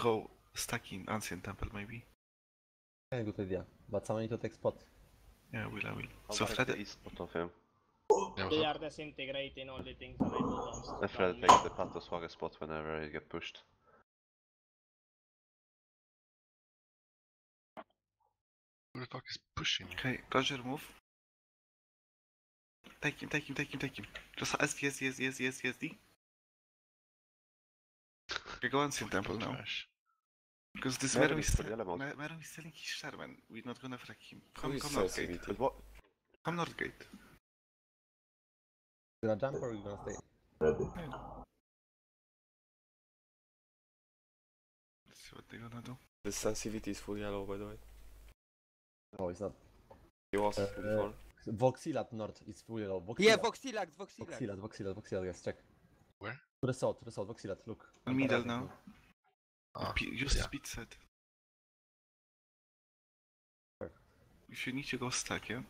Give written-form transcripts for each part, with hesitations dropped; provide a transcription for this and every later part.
go stuck in Ancient Temple, maybe. Yeah, good idea. But someone need to take spot. Yeah, I will. I'll So take Fred, the east spot of him. They are disintegrating all the things that I put down. And Fred down takes the Patoswaga spot whenever you get pushed. Who the fuck is pushing me? okay, Roger, move. Take him. Just SD. Okay, go Ancient Temple now. Trash. Because this Meron Meron is is, for yellow mode. Meron is selling his Sherman. We're not gonna frack him. Who Come is Northgate. sensitivity? But what? Come Northgate. You gonna jump or you gonna stay? Ready. Let's see what they're gonna do. The sensitivity is full yellow, by the way. No, it's not. It was before. Voxilat North is full yellow. Yeah, Voxilax. Voxilat, yes, check. Where? To the south, Voxilat, look. Middle now. Ah, Use yeah. speed set. Sure. If you need to go stack, yeah?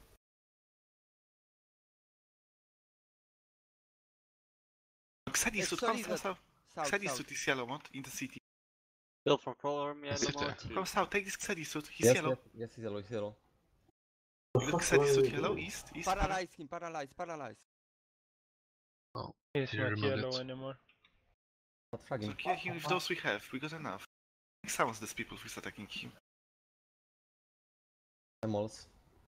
Xadisut, come south. Xadisut is yellow mod in the city. Bill from Prolam, yeah, Sit there. Lamont. Come south, take this Xadisut. He's Yes, yellow. yes, he's yellow. You got Xadisut yellow, east. Paralyze him, paralyze. He's You not remove yellow it. anymore. Not So fragging. kill him with those we have. We got enough. Silence these people who's attacking him. Emeralds.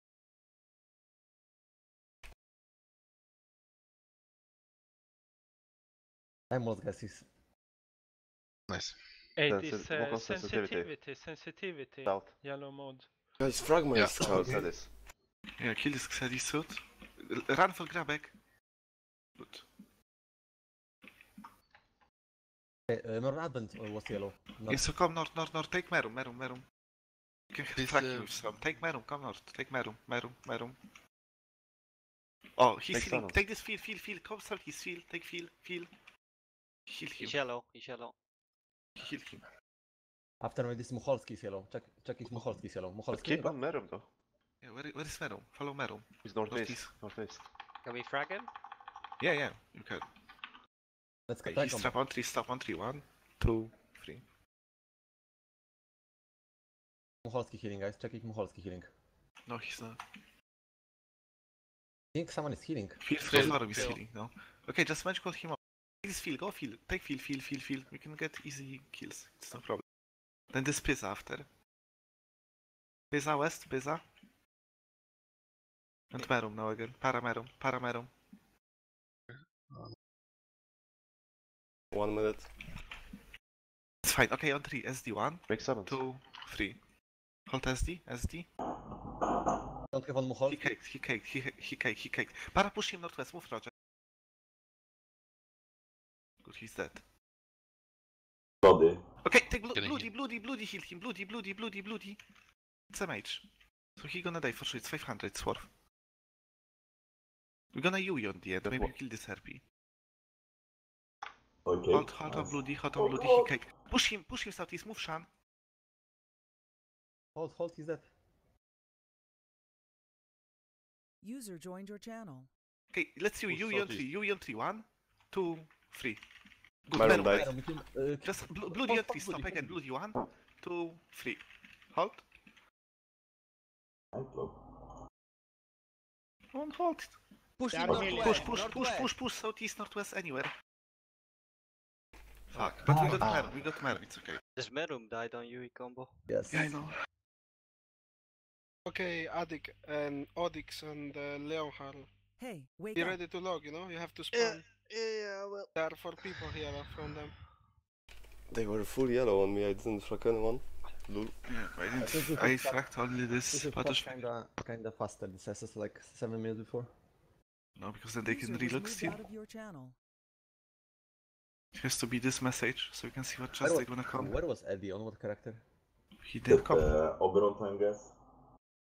Emeralds, guys, is Nice. It Sensi- is walk on sensitivity. sensitivity. South. Yellow mode. Guys, frag my Yeah. scout. That is. Yeah, kill this Xadisut. Run for Grabek. Good. North Advent was yellow. Yeah, so come north. Take Merum. You can Please, frack him with some. Take Merum, come north. Take Merum. Oh, he's Take healing. Thanos. Take this field. Come south, his field. Take field. Heal him. He's yellow. Heal him. After me, this Mucholski is yellow. Check if Mucholski is yellow. But Mucholski. keep on Merum though. Yeah, where is Merum? Follow Merum. He's northeast. Northeast. Northeast. Can we frag him? Yeah, you can. Let's Okay, get he's stop on 3. 1, 2, 3. Mucholski healing, guys. Check if Mucholski healing. No, he's not. I think someone is healing. Field Field. from Merum is healing, no? Okay, just magical him up. Take this field, go field. Take field. We can get easy kills. It's no problem. Then this Pizza after. Pizza west, Pizza. And Merum now again. Paramerum. 1 minute. It's fine. Okay, on 3. SD 1, Make summons. 2, 3. Hold SD. Don't have on Mucholski. He caked. Para push him northwest. Move, Roger. Good, he's dead. Body. Okay, take Killing bloody, heal him. Bloody. It's a mage. So he gonna die for sure. It's 500 swerve. We're gonna Yui on the end. Maybe we kill this RP. Okay. Hold on bloody, he cake. Push him southeast, move Shan. Hold, he's dead. User joined your channel. Okay, let's see Push Yui on southeast. 3, 1, 2, 3. Good, Meron Meron died. died. We kill, Just bloody on 3, stop again, bloody 1, 2, 3. Hold. One hold. Push They him are healing. northwest. Push, southeast, northwest, anywhere. Fuck, but we got Meron, it's okay. This Merum died on Yui combo. yes. Yeah, I know. Okay, Odix and Leonhardt. Hey, wake Be up. ready to log, you have to spawn. Yeah, well. There are 4 people here from them. They were full yellow on me, I didn't frag anyone. Lul. Yeah, think we I should start- fracked only This this is Patosh. kinda faster. This is like 7 minutes before. No, because then they can User was relook moved still. out of your channel. It has to be this message, so we can see what chance they're gonna come. Where was Eddie? On what character? He did come. Obrontan, guess.